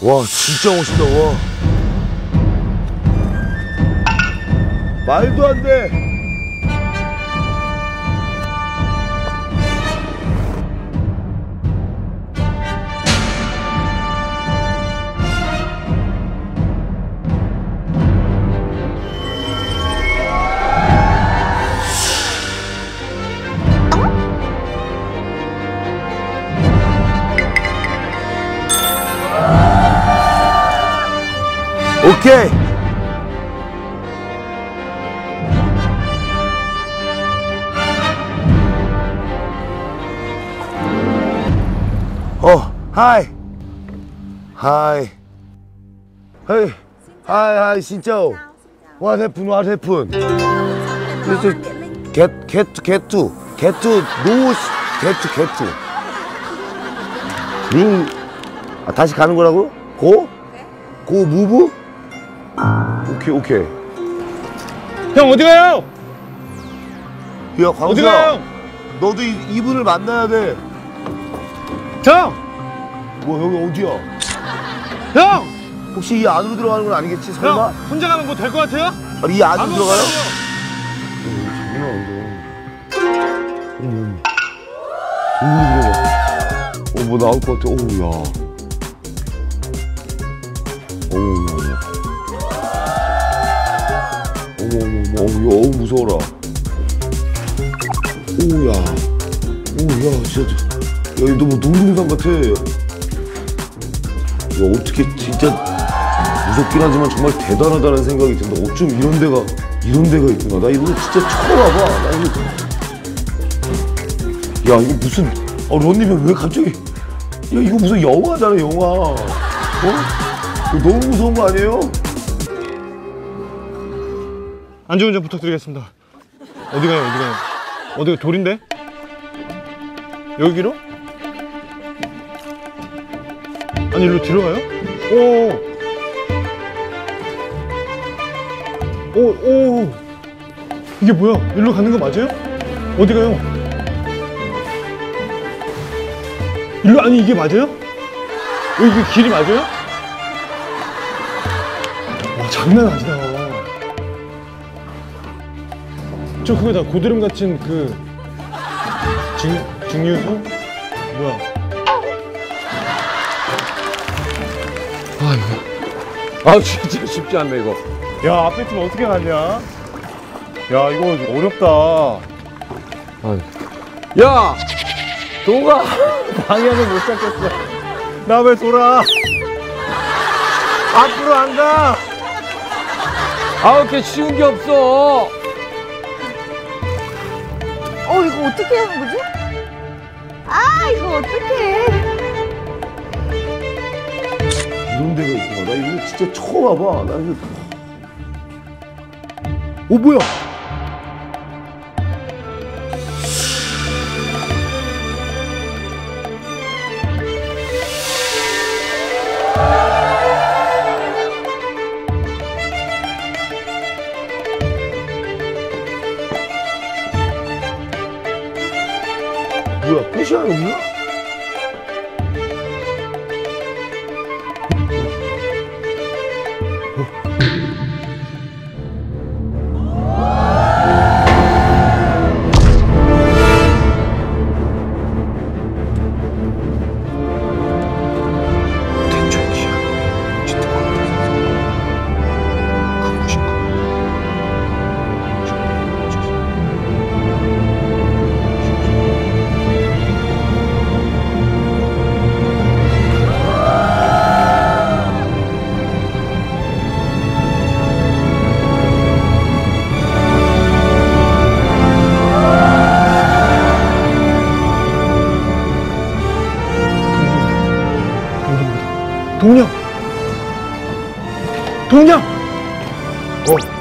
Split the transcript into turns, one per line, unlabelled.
와, 진짜 멋있다, 와. 말도 안 돼. 오케이. 하이. 하이. 헤이. 하이, 하이, xin chào. What happened? What happened? Get to. No, get to. 링. 아, 다시 가는 거라고? 고? 고, 무브? 오케이.
형, 어디 가요?
야, 광수야.
어디 가요?
너도 이분을 만나야 돼.
형!
뭐, 여기 어디야?
형!
혹시 이 안으로 들어가는 건 아니겠지, 설마?
형, 혼자 가면 뭐 될 것 같아요?
아니, 이 안으로 들어가요? 장난 아니다. 어머, 뭐 나올 것 같아. 어우, 야. 어우, 무서워라. 오야, 진짜. 야, 너 뭐 놀이동산 같아. 야, 어떻게 진짜 무섭긴 하지만 정말 대단하다는 생각이 든다. 어쩜 이런 데가 있구나. 나 이거 진짜 처음 와봐. 나 이거. 야, 이거 무슨, 런님이 왜 갑자기. 야, 이거 무슨 영화잖아, 영화. 어? 이거 너무 무서운 거 아니에요?
안전운전 부탁드리겠습니다. 어디 가요? 어디가 돌인데? 여기로? 아니, 일로 뒤로 가요? 오. 이게 뭐야? 일로 가는 거 맞아요? 어디 가요? 일로, 아니, 이게 맞아요? 이게 길이 맞아요? 와, 장난 아니다. 저 그거다, 고드름 같은 그 증류소? 뭐야?
진짜 쉽지 않네, 이거.
야, 앞에 팀 어떻게 가냐? 야, 이거 어렵다.
야! 동아! 방향을 못 잡겠어.
나 왜 돌아? 앞으로 안 가!
이렇게 쉬운 게 없어.
이거 어떻게 하는 거지? 이거 어떡해.
이런 데가 있구나. 나 이거 진짜 처음 와봐. 나 이거. 뭐야? 뭐야, 끝이야, 여기가? 동영!